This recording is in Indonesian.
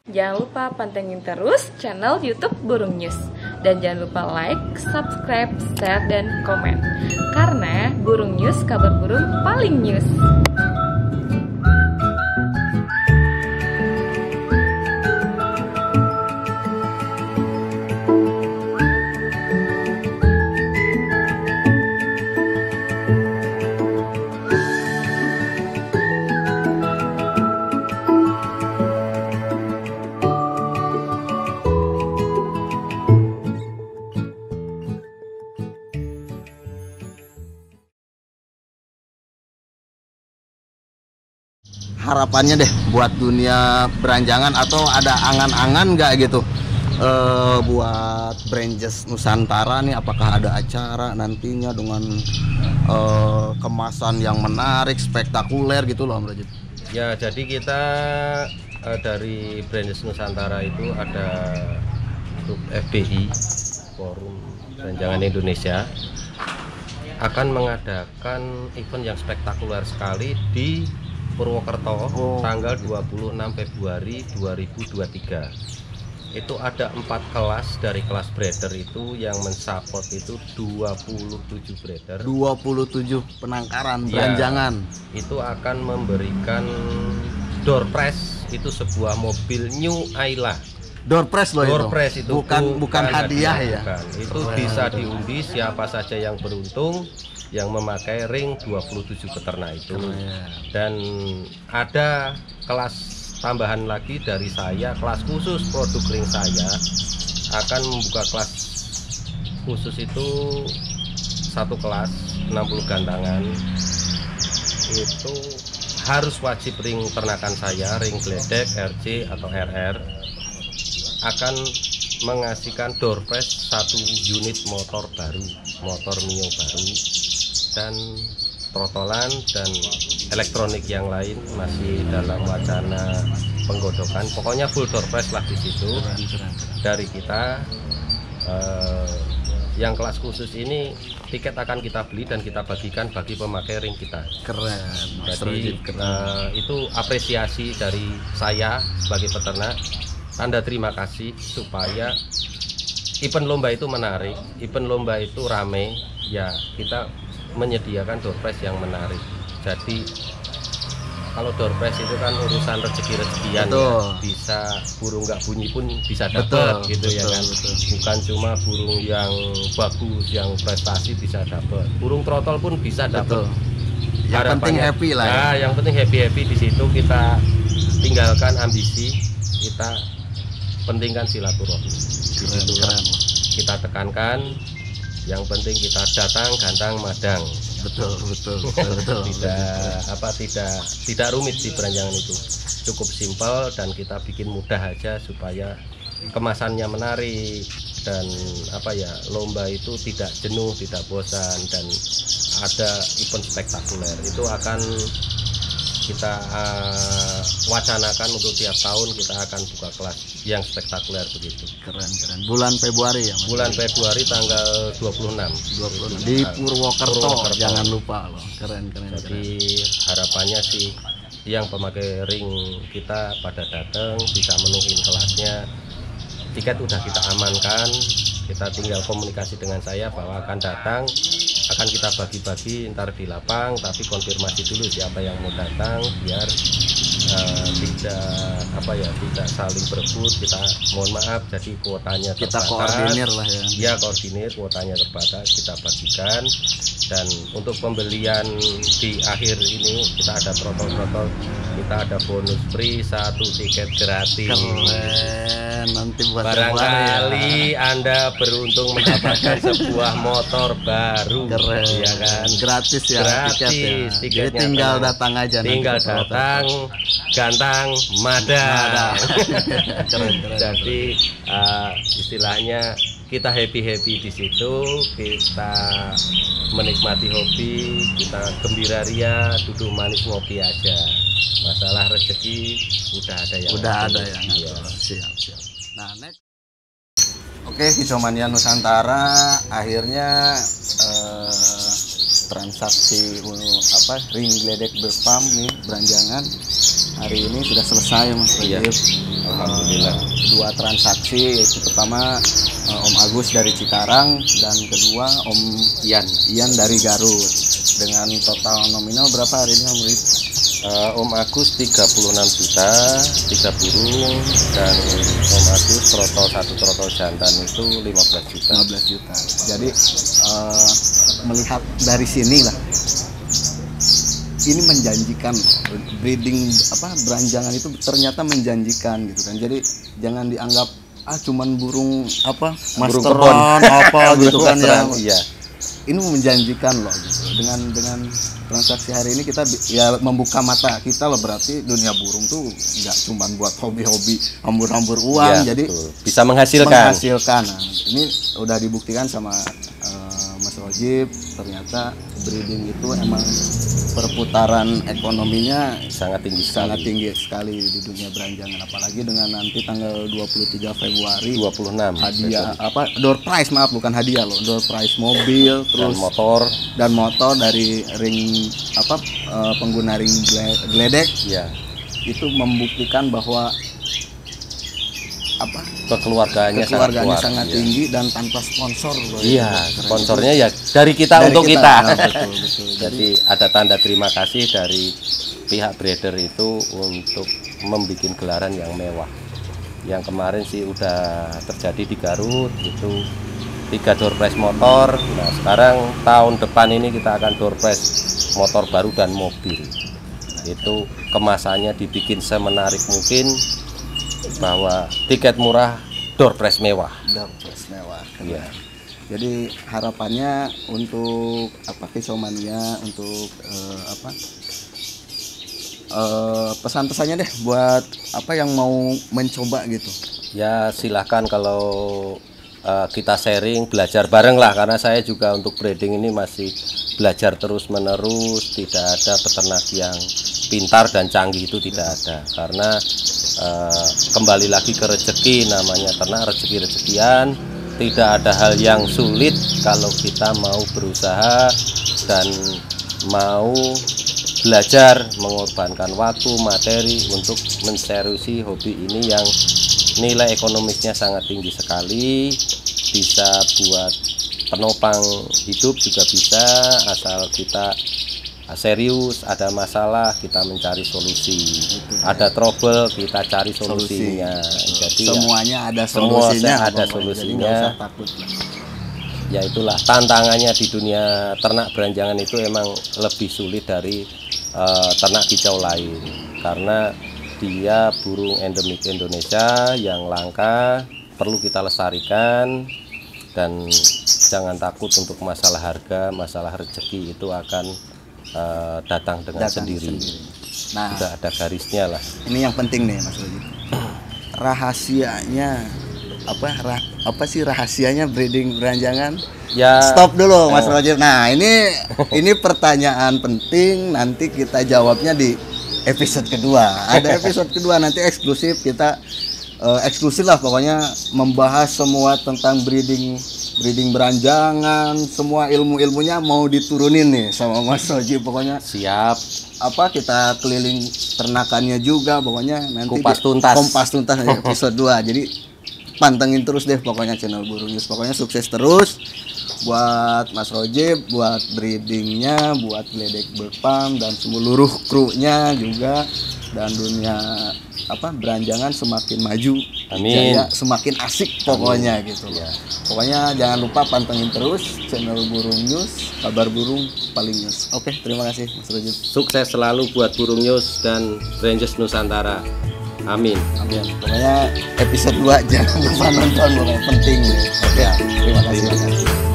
Jangan lupa pantengin terus channel YouTube Burung News. Dan jangan lupa like, subscribe, share, dan komen. Karena Burung News, kabar burung paling news. Harapannya deh buat dunia beranjangan, atau ada angan-angan nggak gitu buat Branches Nusantara nih? Apakah ada acara nantinya dengan kemasan yang menarik, spektakuler gitu loh, Om Rajit? Ya, jadi kita dari Branches Nusantara itu ada grup FBI, Forum Beranjangan Indonesia, akan mengadakan event yang spektakuler sekali di Purwokerto tanggal 26 Februari 2023. Itu ada 4 kelas, dari kelas breeder itu yang mensupport itu 27 breeder, 27 penangkaran ya, beranjangan. itu akan memberikan door prize, itu sebuah mobil New Ayla. Door prize loh, Door prize itu bukan hadiah ya. bukan. Itu bisa diundi siapa saja yang beruntung yang memakai ring 27 peternak itu. Dan ada kelas tambahan lagi dari saya, kelas khusus produk ring saya akan membuka kelas khusus itu satu kelas 60 gantangan. Itu harus wajib ring ternakan saya, ring gledek, RC atau RR, akan mengasihkan door prize 1 unit motor baru, motor Mio baru, dan trotolan dan elektronik yang lain masih dalam wacana penggodokan. Pokoknya full door prize lah di situ dari kita. Yang kelas khusus ini tiket akan kita beli dan kita bagikan bagi pemakai ring kita. Keren. Jadi itu apresiasi dari saya sebagai peternak, tanda terima kasih supaya event lomba itu menarik, event lomba itu rame. Ya, kita menyediakan door prize yang menarik. Jadi kalau door prize itu kan urusan rezeki-rezekian ya. Bisa burung nggak bunyi pun bisa dapat gitu ya kan. Bukan cuma burung yang bagus, yang prestasi bisa dapat. Burung trotol pun bisa dapat. Yang penting happy lah ya. Nah, yang penting happy di situ. Kita tinggalkan ambisi, kita pentingkan silaturahmi. Keren. Kita tekankan, yang penting kita datang, gantang, madang. Betul. Tidak rumit di beranjangan itu, cukup simpel dan kita bikin mudah aja supaya kemasannya menarik dan lomba itu tidak jenuh, tidak bosan, dan ada event spektakuler. Itu akan kita wacanakan untuk tiap tahun kita akan buka kelas yang spektakuler begitu. Keren. Bulan Februari ya, Mas? Bulan Februari tanggal 26 di Purwokerto. Jangan lupa loh. Keren. Jadi harapannya sih yang pemakai ring kita pada datang bisa menuhin kelasnya. Tiket udah kita amankan, kita tinggal komunikasi dengan saya bahwa akan datang, akan kita bagi-bagi ntar di lapang, tapi konfirmasi dulu siapa yang mau datang biar tidak saling berebut. Kita mohon maaf, jadi kuotanya terbatas. Kita koordinir lah ya. Ya, koordinir, kuotanya terbatas, kita bagikan. Dan untuk pembelian di akhir ini kita ada protol-protol, kita ada bonus free 1 tiket gratis. Keren. Nanti buat barangkali ya. Anda beruntung mendapatkan sebuah motor baru. Keren. Ya kan? Gratis ya. Gratis. Jadi tinggal datang aja. Tinggal datang, gantang, madang. Keren. Jadi istilahnya kita happy di situ, kita menikmati hobi, kita gembira ria, duduk manis ngopi aja. Masalah rezeki udah ada yang ngatur. Siap. Nah, next. Oke, Kisomania Nusantara akhirnya transaksi ring gledek berpam nih beranjangan hari ini sudah selesai Mas Iya. Rajib. Alhamdulillah. 2 transaksi, yaitu pertama Om Agus dari Cikarang dan kedua Om Ian dari Garut, dengan total nominal berapa hari ini Om Rid? Om Agus 36 juta 3 burung, dan Om Agus satu trotol jantan itu 15 juta. 15 juta. Jadi melihat dari sini lah, ini menjanjikan breeding beranjangan itu ternyata menjanjikan gitu kan. Jadi jangan dianggap cuman burung Burung masteran gitu kan ya. Iya. Ini menjanjikan loh gitu. Dengan transaksi hari ini kita ya membuka mata kita lah, berarti dunia burung tuh nggak cuma buat hobi-hobi hambur-hambur uang, Ya, jadi betul. Bisa menghasilkan. Nah, ini udah dibuktikan sama Mas Rajib, ternyata breeding itu emang perputaran ekonominya Sangat tinggi sangat sekali. tinggi sekali di dunia beranjangan, apalagi dengan nanti tanggal 23 Februari 26 hadiah door prize, maaf bukan hadiah loh, door prize mobil dan terus motor. dari ring pengguna ring gledek Ya. itu membuktikan bahwa Kekeluargaannya sangat iya. tinggi dan tanpa sponsor loh. Iya, Keren. sponsornya ya dari kita Dari untuk kita. Nah, betul. Jadi ada tanda terima kasih dari pihak breeder itu untuk membuat gelaran yang mewah. Yang kemarin sih udah terjadi di Garut, itu 3 door prize motor. Nah sekarang tahun depan ini kita akan door prize motor baru dan mobil. Itu kemasannya dibikin semenarik mungkin, bahwa tiket murah, door prize mewah. Door prize mewah. Iya. Jadi harapannya untuk Kisomania, untuk pesan-pesannya deh buat yang mau mencoba gitu. Ya silahkan, kalau kita sharing, belajar bareng lah, karena saya juga untuk breeding ini masih belajar terus menerus. Tidak ada peternak yang pintar dan canggih, itu tidak ada, karena kembali lagi ke rezeki, namanya ternak rezeki-rezekian. Tidak ada hal yang sulit kalau kita mau berusaha dan mau belajar, mengorbankan waktu, materi untuk menseriusi hobi ini yang nilai ekonomisnya sangat tinggi sekali. Bisa buat penopang hidup juga bisa, asal kita serius. Ada masalah kita mencari solusi, ada trouble kita cari solusinya. Jadi semuanya ada solusinya, ada solusinya. Jadi nggak usah takut. Ya itulah tantangannya di dunia ternak beranjangan, itu emang lebih sulit dari ternak kicau lain, karena dia burung endemik Indonesia yang langka, perlu kita lestarikan. Dan jangan takut untuk masalah harga, masalah rezeki itu akan datang dengan sendiri. Nah, sudah ada garisnya lah. Ini yang penting nih Mas Rajib. Rahasianya apa sih rahasianya breeding beranjangan? Ya, stop dulu Mas Rajib. Nah, ini pertanyaan penting, nanti kita jawabnya di episode kedua. Ada episode kedua nanti eksklusif, kita eksklusif lah pokoknya, membahas semua tentang breeding beranjangan, semua ilmunya mau diturunin nih sama Mas Rajib. Pokoknya siap. Kita keliling ternakannya juga, pokoknya nanti Kompas tuntas episode 2. Jadi pantengin terus deh pokoknya channel Burung News. Pokoknya sukses terus buat Mas Rajib, buat breedingnya, buat gledek berpam dan seluruh krunya juga, dan dunia beranjangan semakin maju. Amin. Jaya, semakin asik pokoknya. Amin. Gitu. Ya. Pokoknya jangan lupa pantengin terus channel Burung News, kabar burung paling news. Oke, terima kasih Mas Rajib. Sukses selalu buat Burung News dan Rangers Nusantara. Amin. Amin. Pokoknya episode 2 jangan lupa nonton, pokoknya penting. Oke, terima kasih.